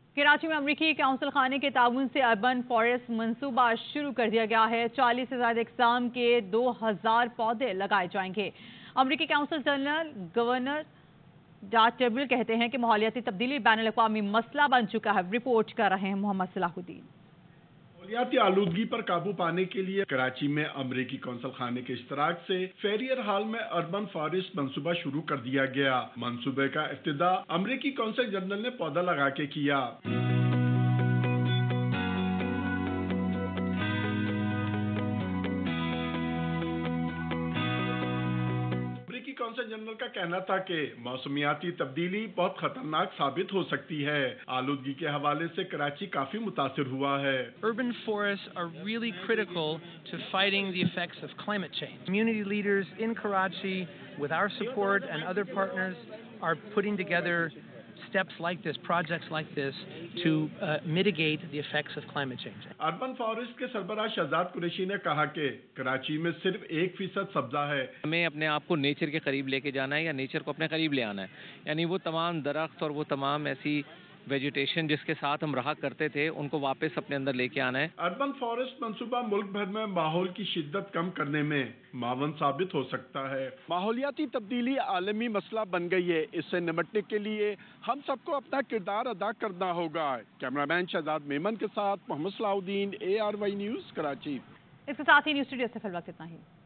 کراچی میں امریکی کونسل خانے کے تعاون سے اربن فارسٹ منصوبہ شروع کر دیا گیا ہے۔ 40 سے زائد اقسام کے 2000 پودے لگائے جائیں گے۔ امریکی کونسل جنرل گورنر ٹریبل کہتے ہیں کہ ماحولیاتی تبدیلی بین الاقوامی مسئلہ بن چکا ہے۔ رپورٹ کر رہے ہیں محمد صلاح الدین۔ ماحولیاتی آلودگی پر قابو پانے کے لیے کراچی میں امریکی کونسل خانے کے اشتراک سے فیریر ہال میں اربن فارسٹ منصوبہ شروع کر دیا گیا۔ منصوبے کا افتتاح امریکی کونسل جنرل نے پودا لگا کے کیا۔ کونسل جنرل کا کہنا تھا کہ موسمیاتی تبدیلی بہت خطرناک ثابت ہو سکتی ہے۔ آلودگی کے حوالے سے کراچی کافی متاثر ہوا ہے۔ Urban forests are really critical to fighting the effects of climate change. Community leaders in Karachi, with our support and other partners, are putting together steps like this, projects like this, to mitigate the effects of climate change. Urban forest کے سربراہ شہزاد قریشی نے کہا کہ کراچی میں صرف 1% سبزہ ہے۔ ہمیں اپنے آپ کو نیچر کے قریب لے کے جانا ہے یا نیچر کو اپنے قریب لے آنا ہے، یعنی وہ تمام درخت اور وہ تمام ایسی ویجیٹیشن جس کے ساتھ ہم رہا کرتے تھے ان کو واپس اپنے اندر لے کے آنا ہے۔ اربن فارسٹ منصوبہ ملک بھر میں ماحول کی شدت کم کرنے میں معاون ثابت ہو سکتا ہے۔ ماحولیاتی تبدیلی عالمی مسئلہ بن گئی ہے۔ اس سے نمٹنے کے لیے ہم سب کو اپنا کردار ادا کرنا ہوگا۔ کیمرہ مین شہزاد میمن کے ساتھ محمد صلاح الدین، ARY نیوز، کراچی۔ اس کے ساتھ ہی نیوز اسٹوڈیو سے فی الوقت اتنا ہی۔